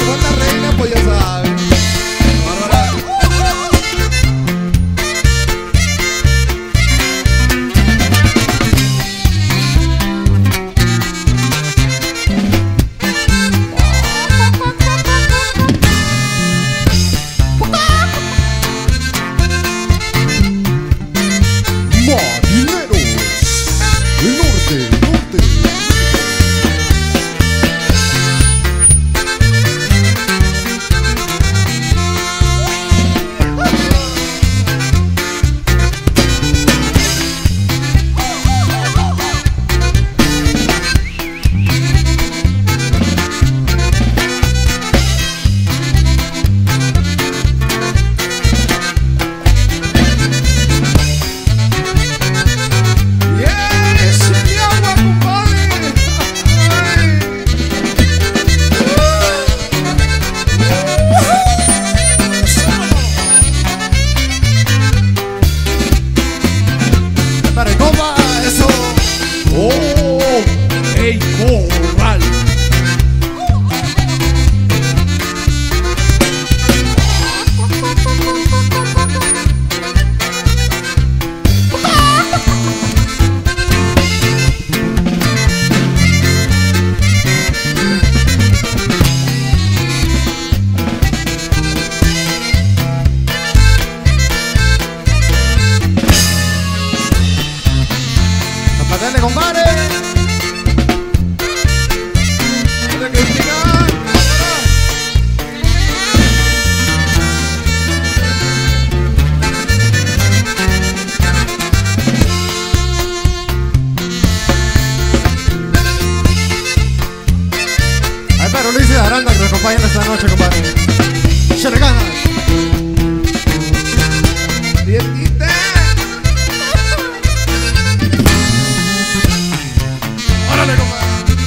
con la reina, pues ya saben. Bárbara. ¡Dale, compadre! ¡Dale, Cristina! Ay, pero Luis y Aranda que nos acompañan esta noche, compadre. ¡Se le gana! ¡Dietita! ¡Órale, compadre!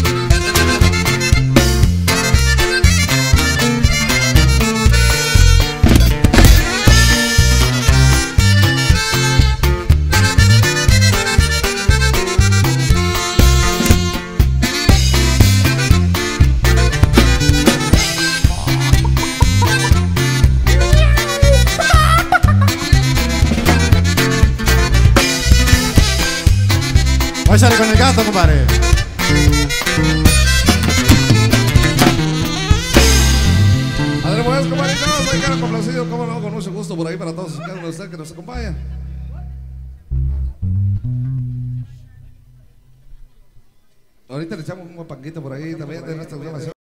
Váyale con el gato, compadre. Adrián, pues, compañeritos, hay que complacido, cómo no, con mucho gusto por ahí para todos cada uno de ustedes que nos acompaña. Ahorita le echamos un panquito por ahí también de nuestra grabación.